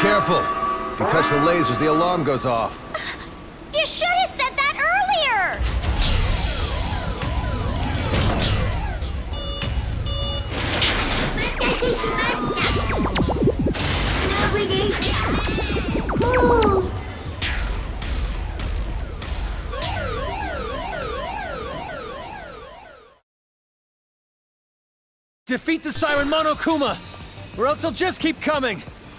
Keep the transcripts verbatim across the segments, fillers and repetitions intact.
careful. If you touch the lasers, the alarm goes off. You should have said that earlier! Defeat the Siren Monokuma, or else he'll just keep coming!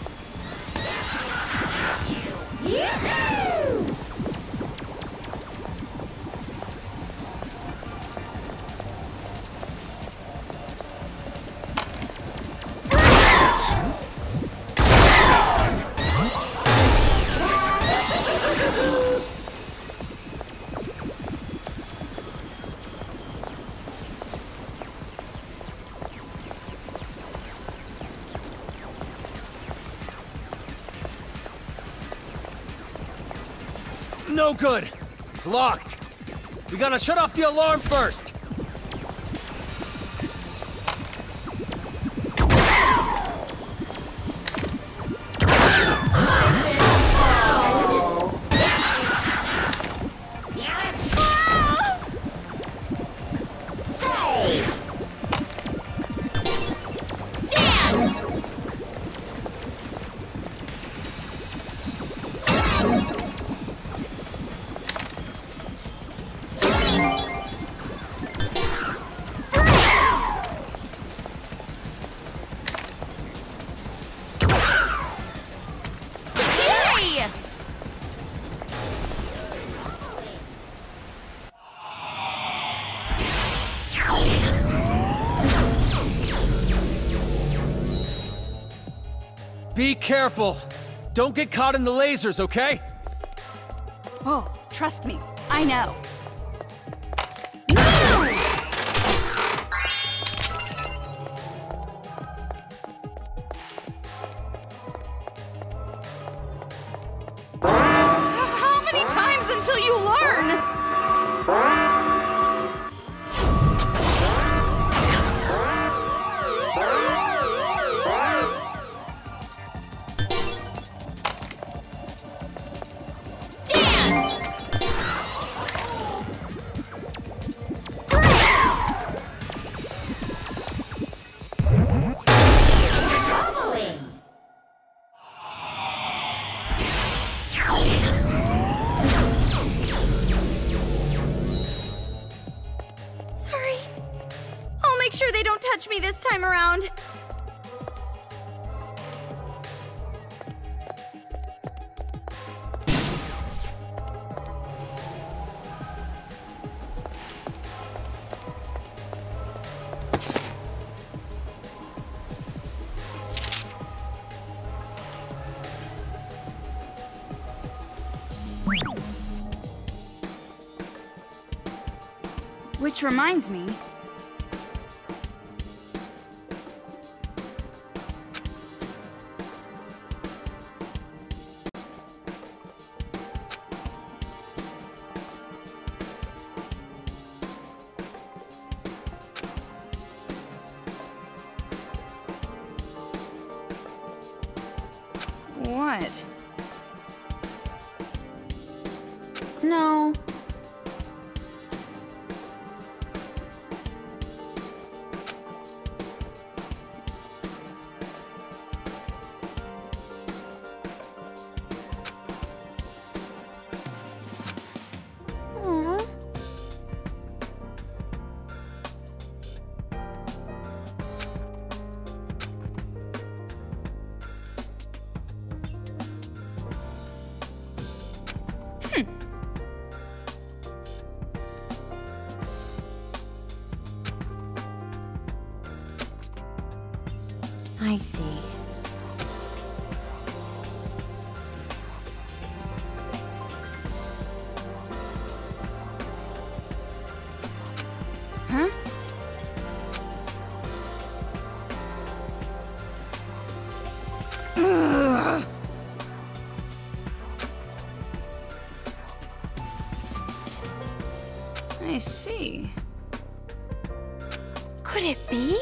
No good! It's locked! We gotta shut off the alarm first! Be careful! Don't get caught in the lasers, okay? Oh, trust me, I know. How many times until you learn? Touch me this time around. Which reminds me, what? No. I see. Huh? Ugh. I see. Could it be?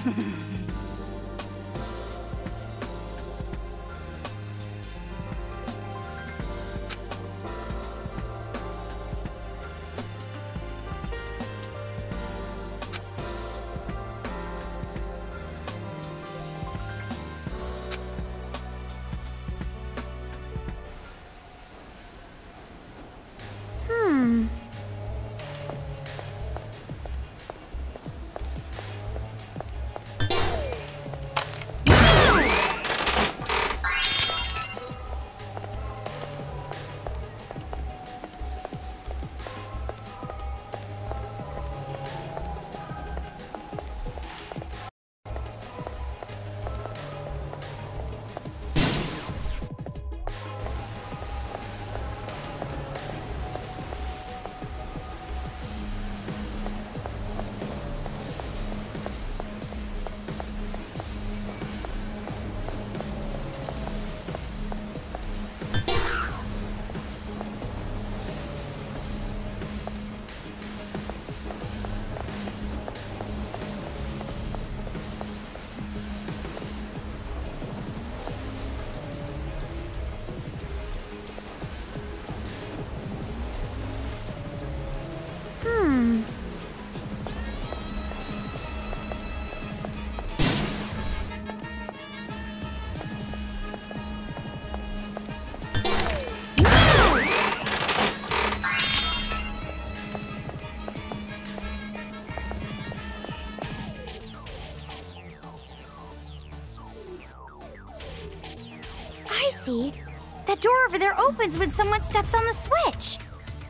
See? That door over there opens when someone steps on the switch.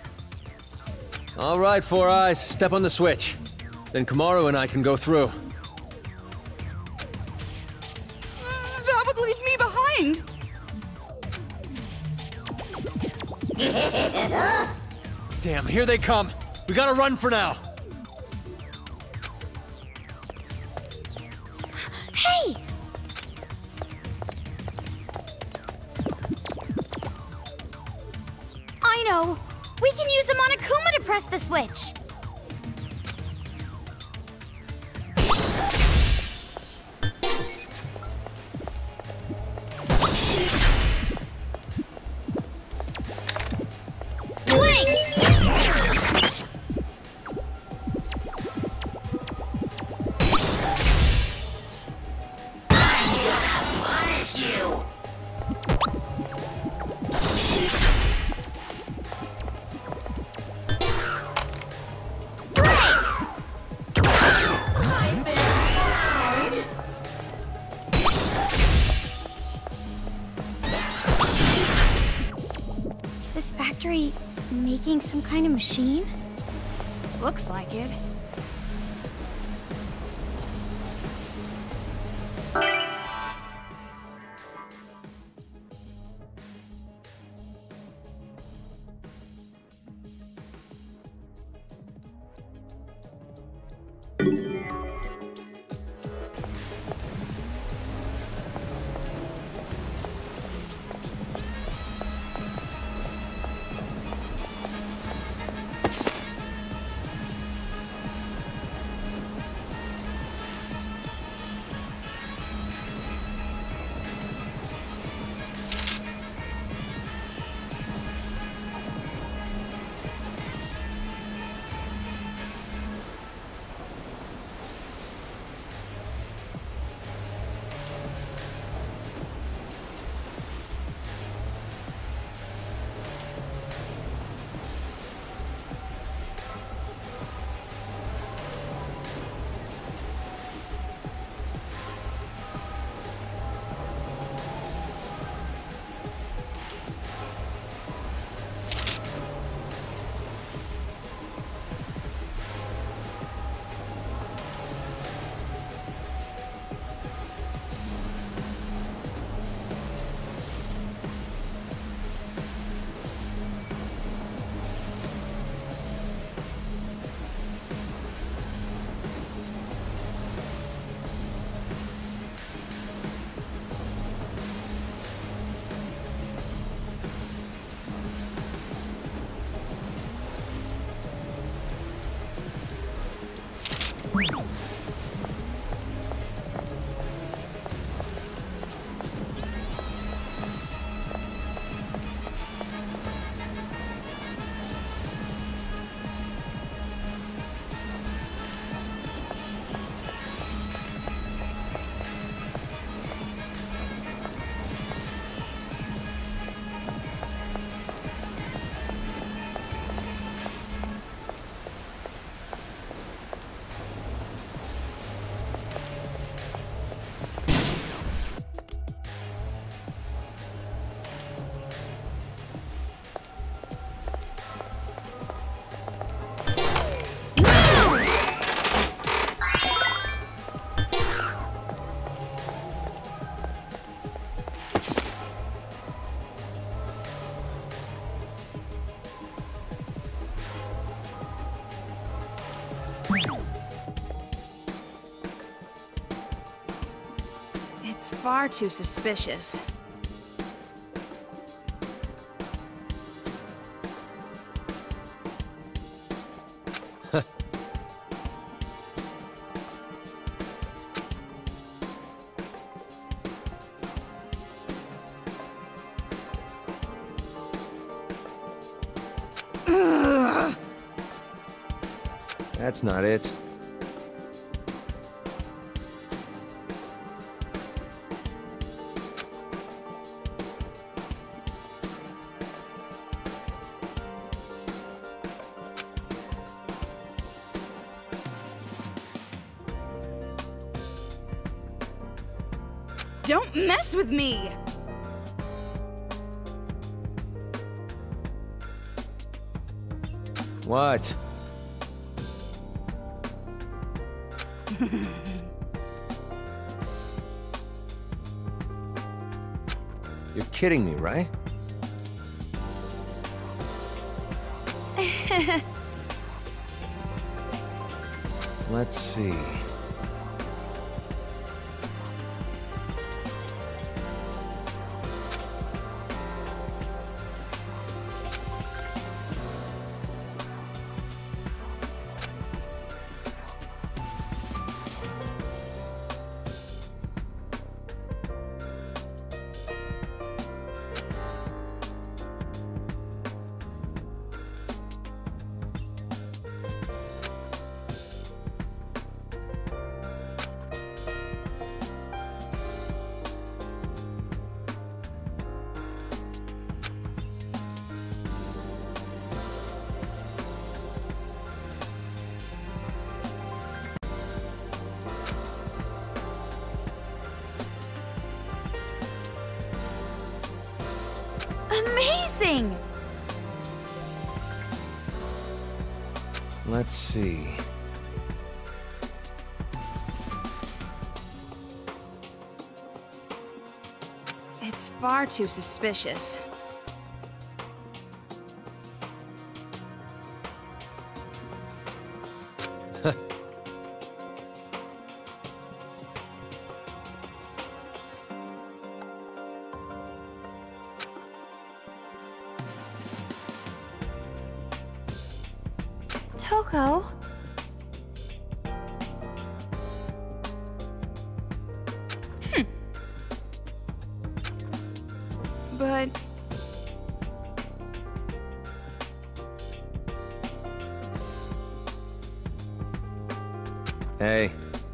All right, Four Eyes, step on the switch. Then Komaru and I can go through. That would leave me behind. Damn, here they come. We gotta run for now. Hey! I know! We can use a Monokuma to press the switch! Making some kind of machine? Looks like it. It's far too suspicious. That's not it. Don't mess with me! What? You're kidding me, right? Let's see. Amazing! Let's see. It's far too suspicious. Toko? Hmm. But... Hey.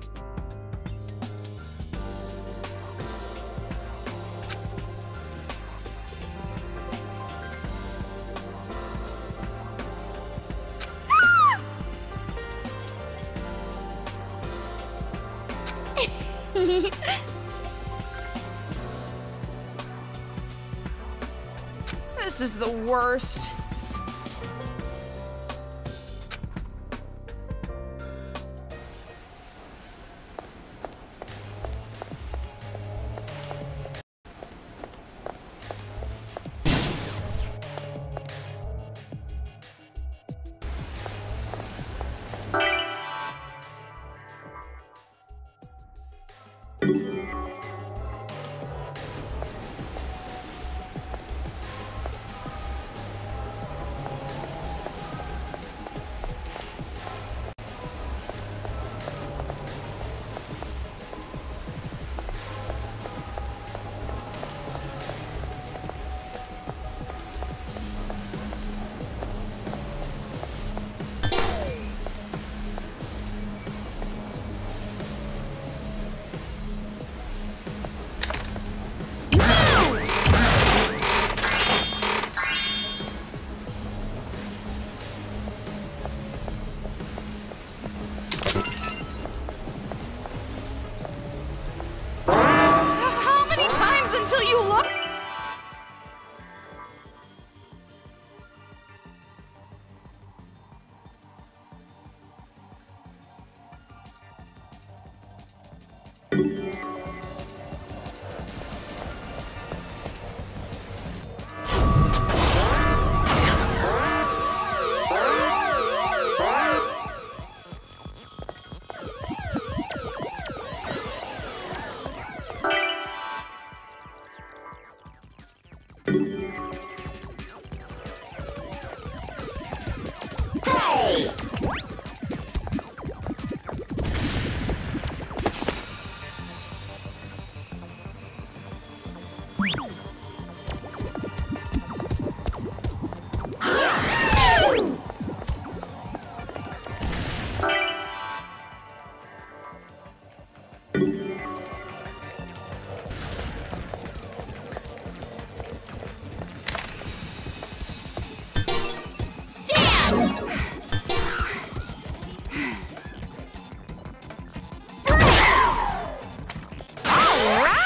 This is the worst.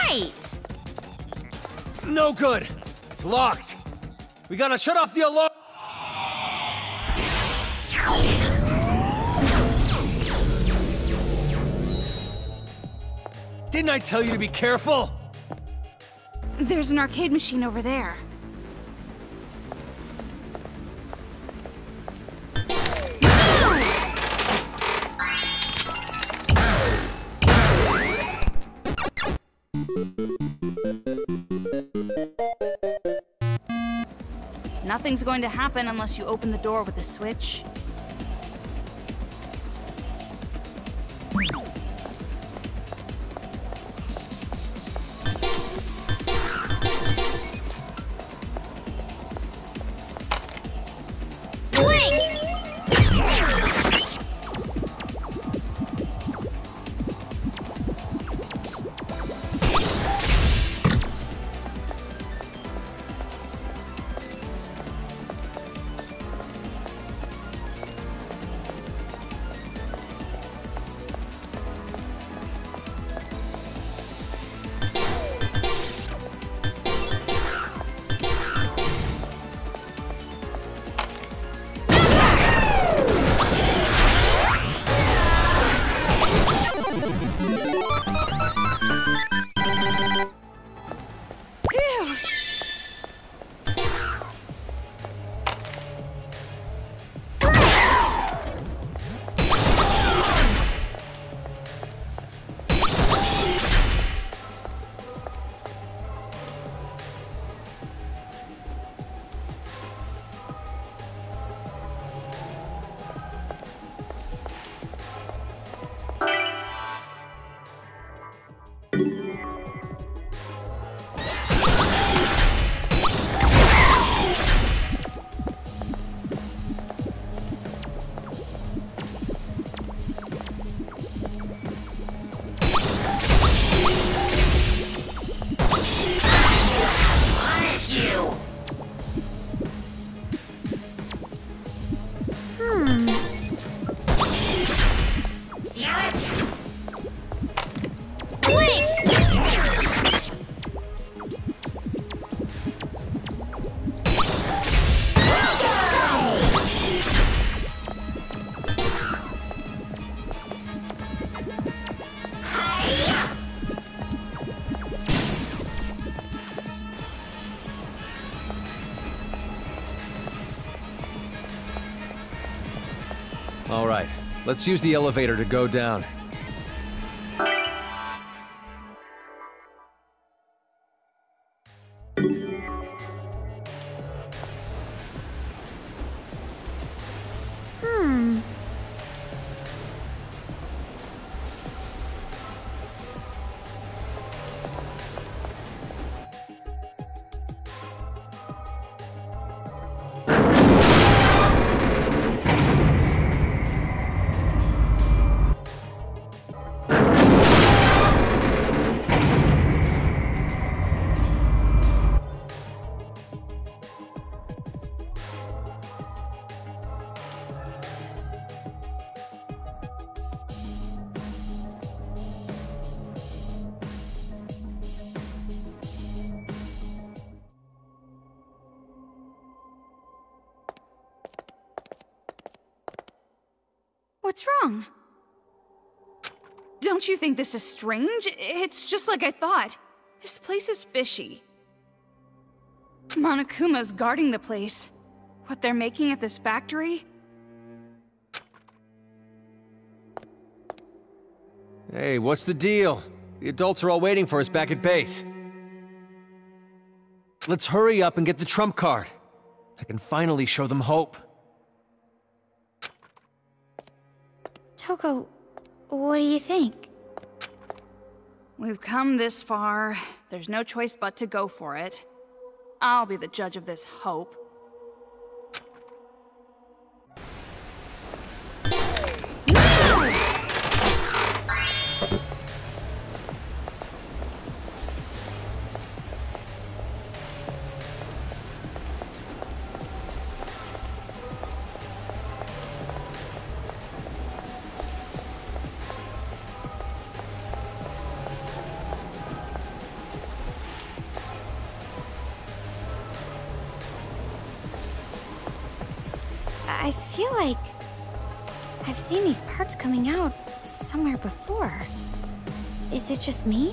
right! No good. It's locked. We gotta shut off the alarm. Didn't I tell you to be careful? There's an arcade machine over there. Nothing's going to happen unless you open the door with a switch. All right, let's use the elevator to go down. Hmm. What's wrong? Don't you think this is strange? It's just like I thought. This place is fishy. Monokuma's guarding the place. What they're making at this factory? Hey, what's the deal? The adults are all waiting for us back at base. Let's hurry up and get the trump card. I can finally show them hope. Toko, what do you think? We've come this far. There's no choice but to go for it. I'll be the judge of this hope. feel like I've seen these parts coming out somewhere before. Is it just me?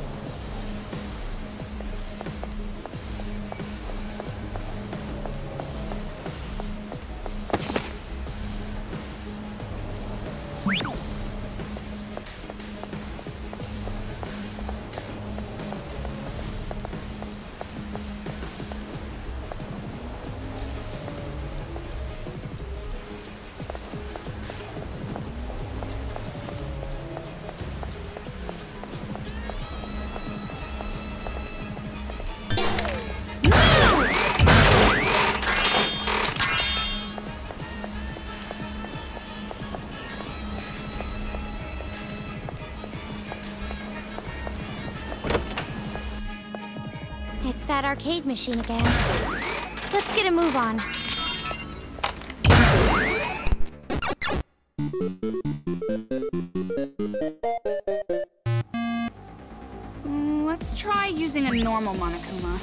It's that arcade machine again. Let's get a move on. Mm, let's try using a normal Monokuma.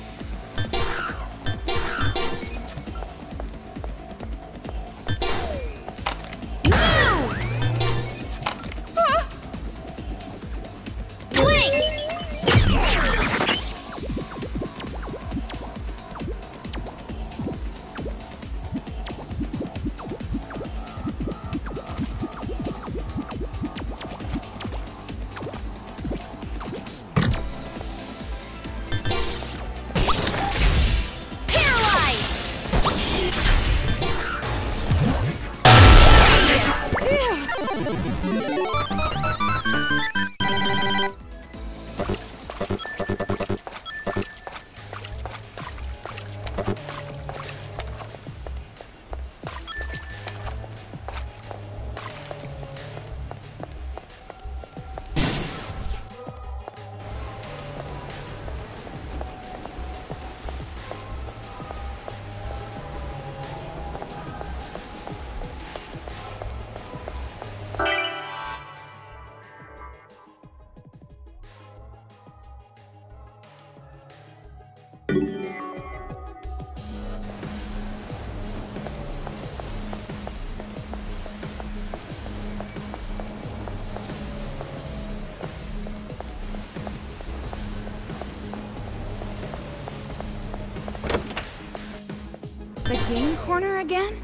The game corner again?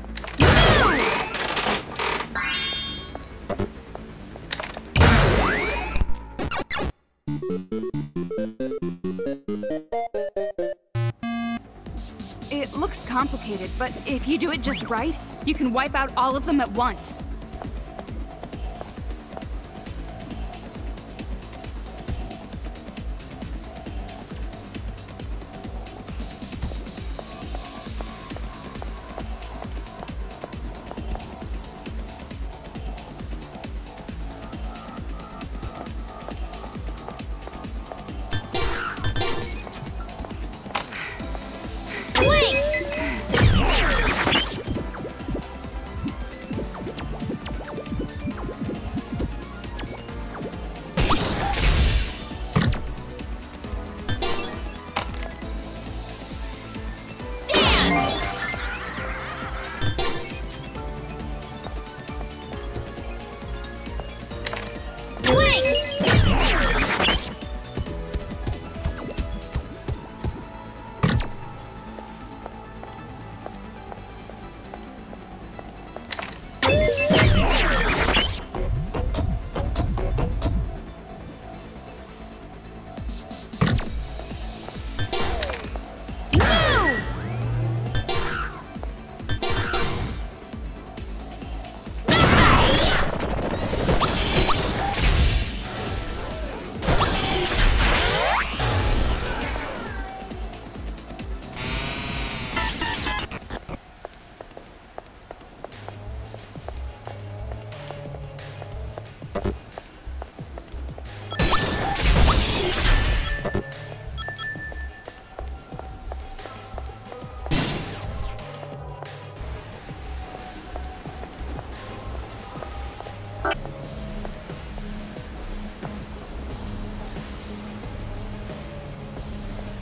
It looks complicated, but if you do it just right, you can wipe out all of them at once.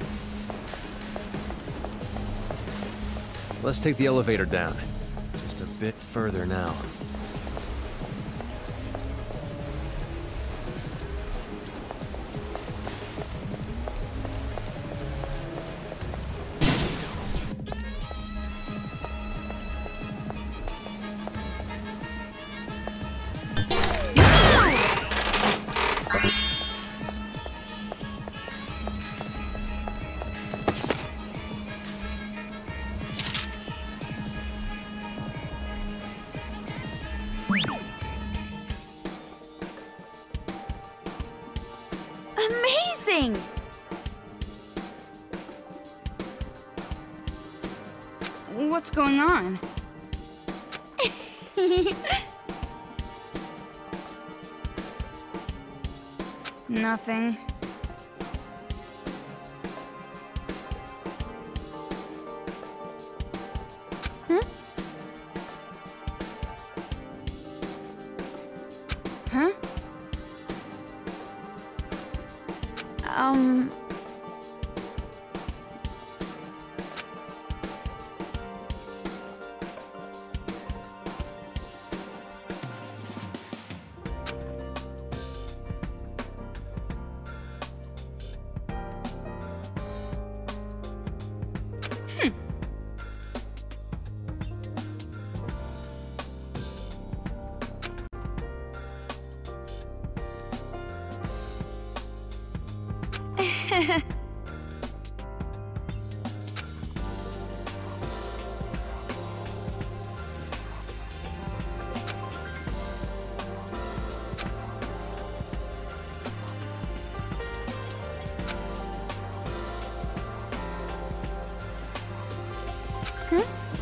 Let's take the elevator down. Just a bit further now. Amazing! What's going on? Nothing. Huh? Huh? Um... Huh?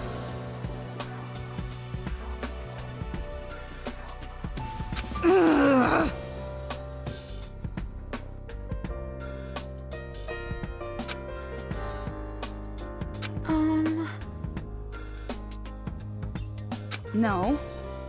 Ugh. Um... No.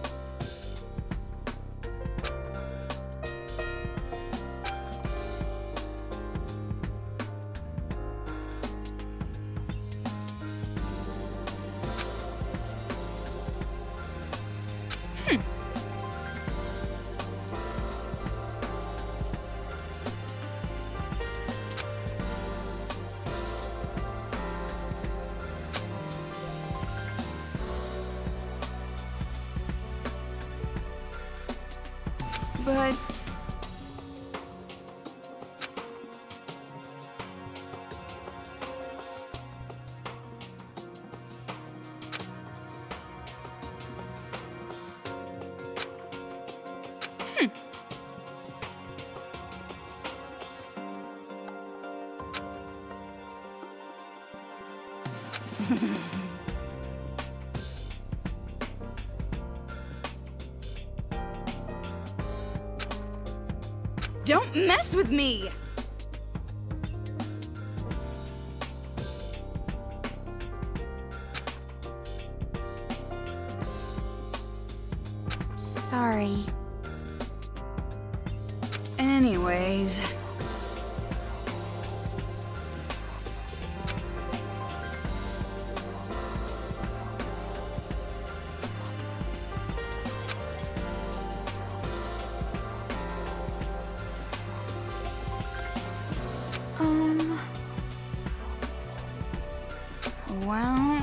But... Hmm. Don't mess with me! Sorry. Anyways... Um... Well...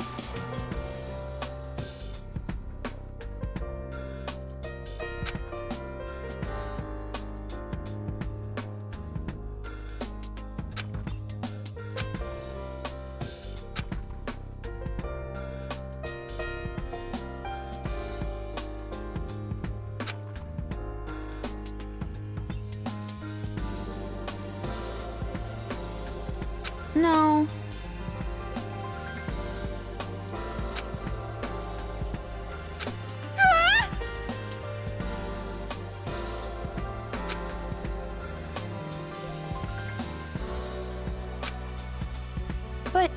No. But...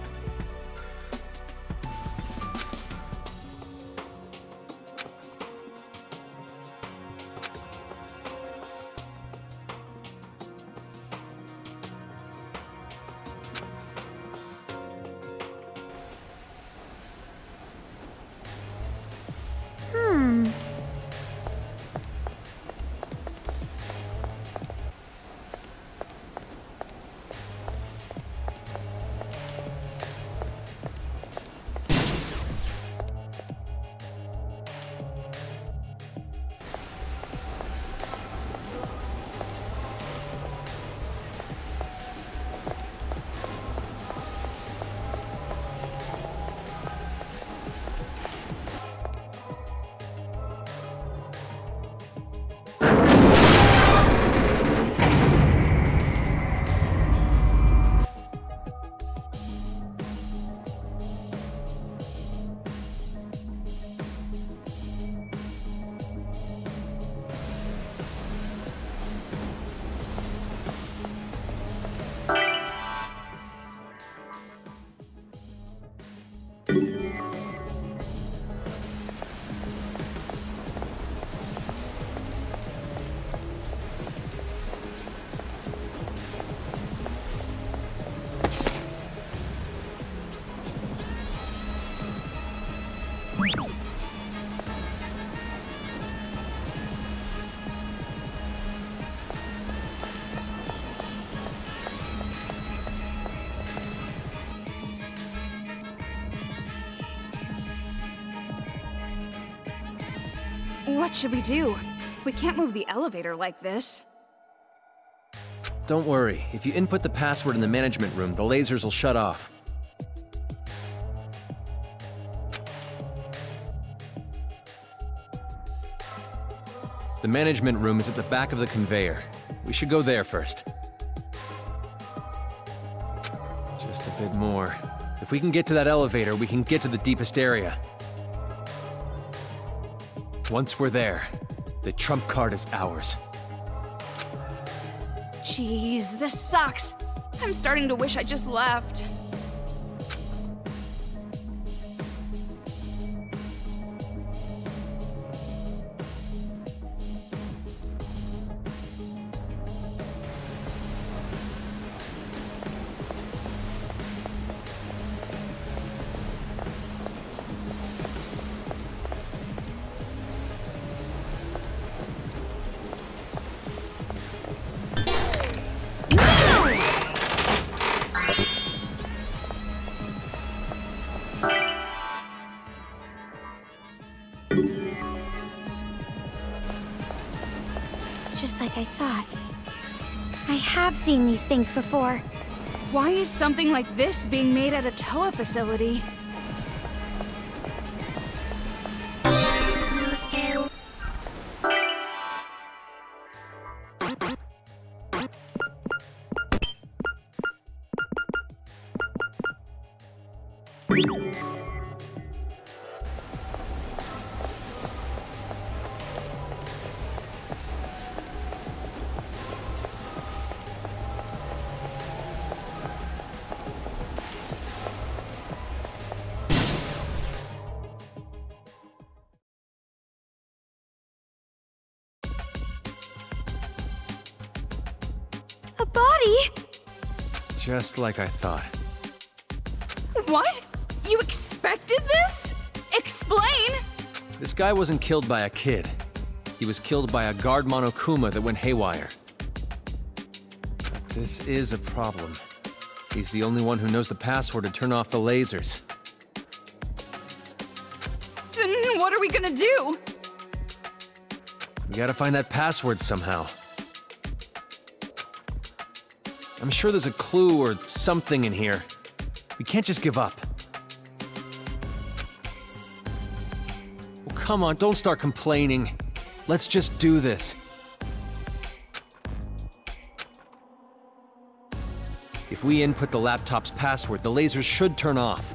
What should we do? We can't move the elevator like this. Don't worry. If you input the password in the management room, the lasers will shut off. The management room is at the back of the conveyor. We should go there first. Just a bit more. If we can get to that elevator, we can get to the deepest area. Once we're there, the trump card is ours. Jeez, this sucks. I'm starting to wish I just left. Just like I thought. I have seen these things before. Why is something like this being made at a Towa facility? A body? Just like I thought. What? You expected this? Explain! This guy wasn't killed by a kid. He was killed by a guard Monokuma that went haywire. But this is a problem. He's the only one who knows the password to turn off the lasers. Then what are we gonna do? We gotta find that password somehow. I'm sure there's a clue or something in here. We can't just give up. Well, come on, don't start complaining. Let's just do this. If we input the laptop's password, the lasers should turn off.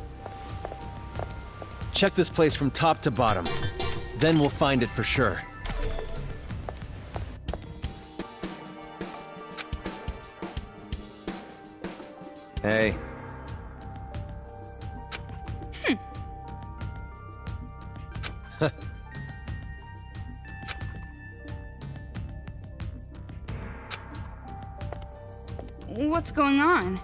Check this place from top to bottom. Then we'll find it for sure. Hey. Hmm. What's going on?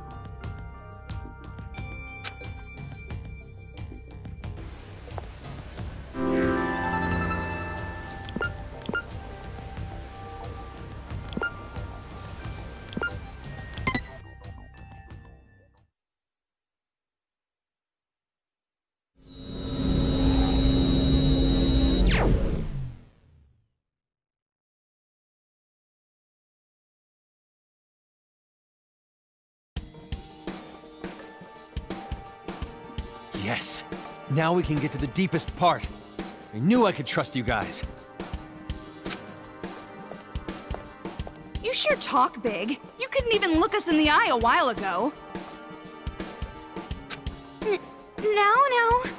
Yes! Now we can get to the deepest part. I knew I could trust you guys. You sure talk big. You couldn't even look us in the eye a while ago. N- no, no.